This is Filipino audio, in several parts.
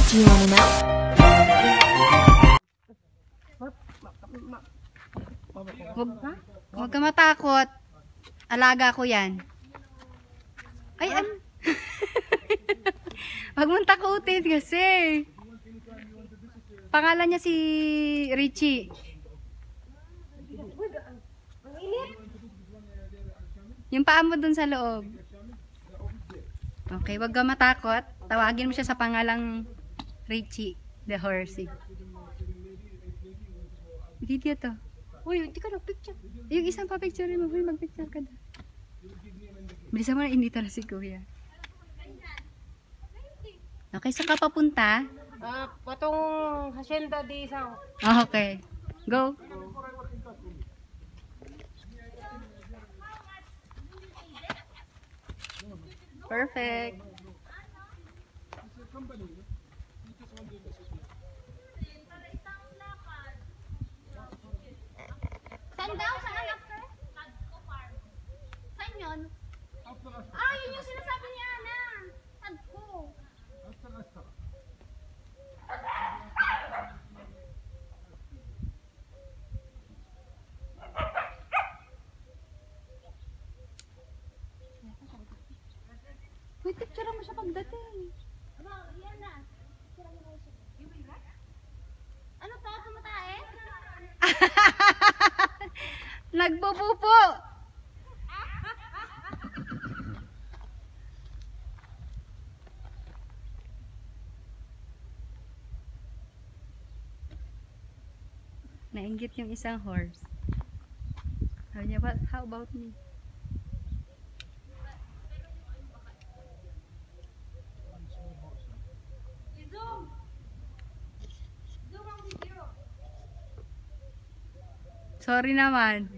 Do you wanna know? Huwag ka matakot. Alaga ko yan. Ay, Huwag mong takutin kasi. Pangalan niya si Richie. Yung paa mo dun sa loob. Okay, huwag ka matakot. Tawagin mo siya sa pangalang Richie, the horsey. Video to. Uy, hindi ka nag-picture. Yung isang pa-picture mo. Uy, mag-picture ka na. Bilisan mo na, indita na si Kuya. Okay, saan ka papunta? Patong hacienda di isang. Okay. Go. Perfect. Saan daw? Saan anak ka? Saan yun? Ah, yun yung sinasabi niya na. Tadko. Wait, picture mo siya pagdating. Ano, yan na. Picture mo siya. Ano to? Tumatae? Nagpupupo. Nainggit yung isang horse. Sabi niya, how about me? Sorry naman.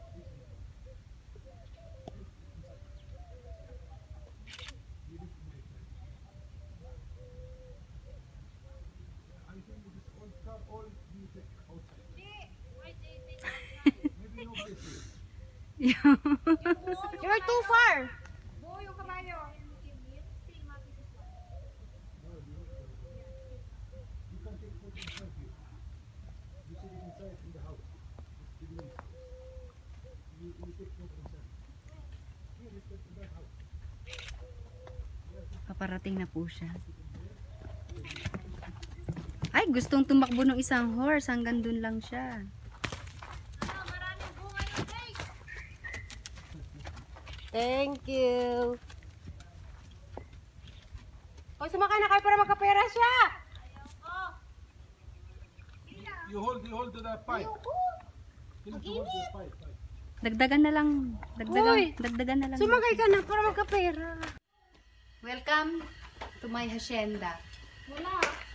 You're too far. Paparating na po siya. Ay, gustong tumakbo ng isang horse. Hanggang dun lang siya. Thank you. O, sumakay na kayo para magkapera siya. You hold the pipe. You need to hold the pipe. Dagdagan na lang. Uy, Dagdagan na lang. sumakay ka na para magkapera. Welcome to my hacienda. Wala.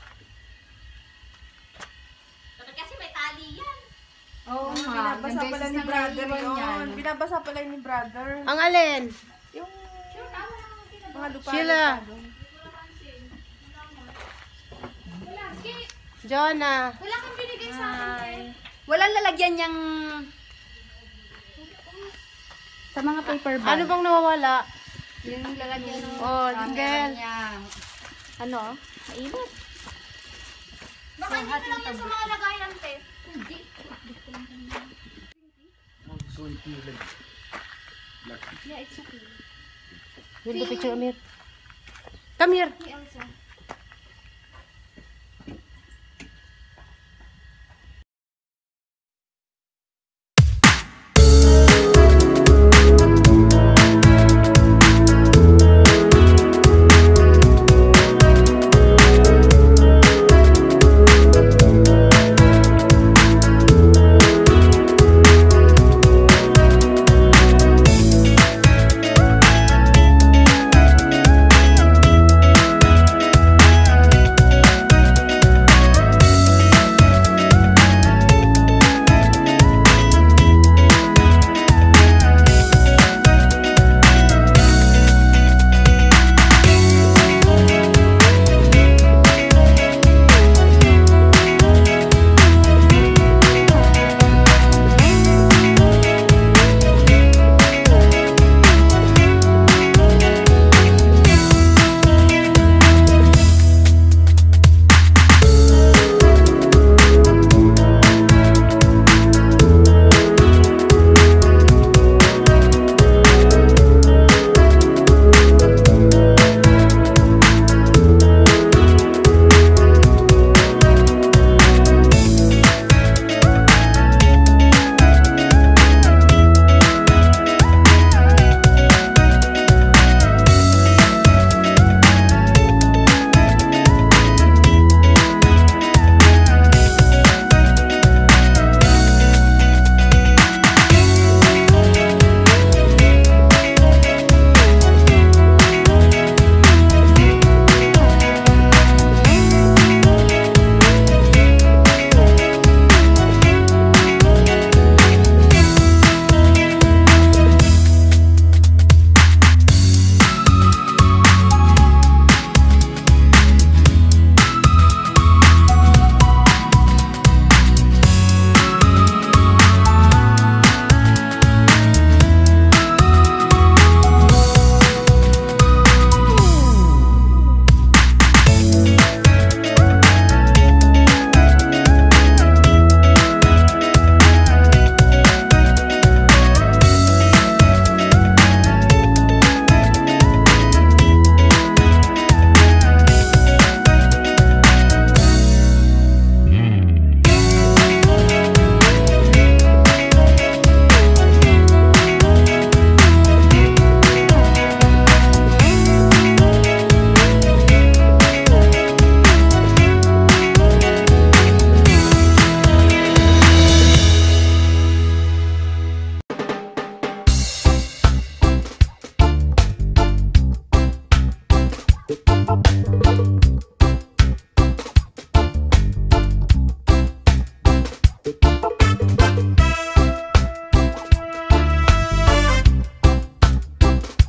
Dapat kasi may tali yan. Oo Binabasa pala ni brother yun. Binabasa pala ni brother. Ang alin? Yung mga lupa. Sheila. Jonah. Wala kang binigay sa akin. Walang lalagyan niyang sa mga paper bag. Ano bang nawawala? Yung lalagyan ng Oh, camera Jingle. niya. Ano? Mainit. Baka hindi ka lang yan sa mga lagayan, te. Hindi. So it feels like Yeah, it's okay. Will the picture, Amir? Come here. Hey, Elsa.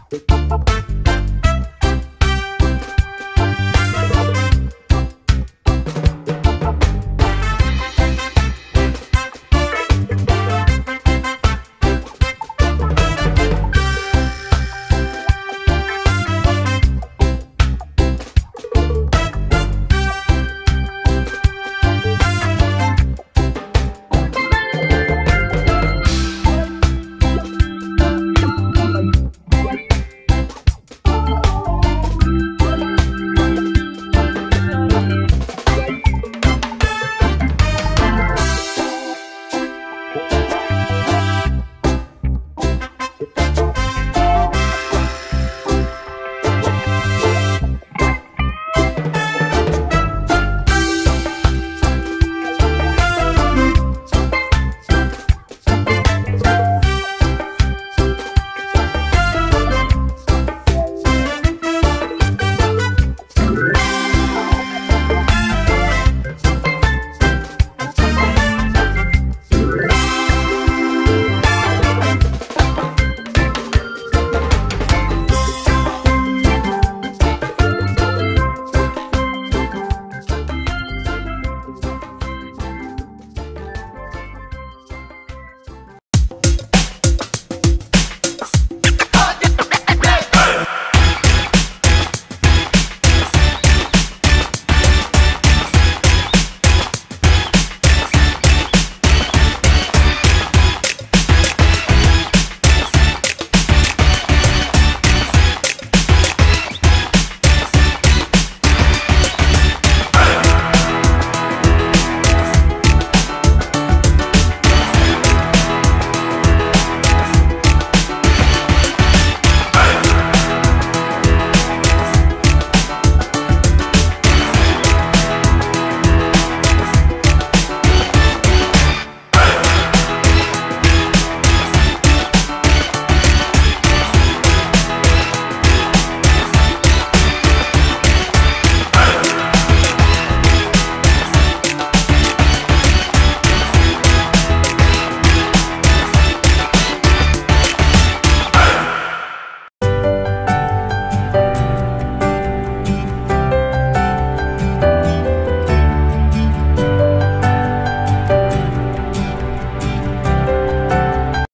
Bye.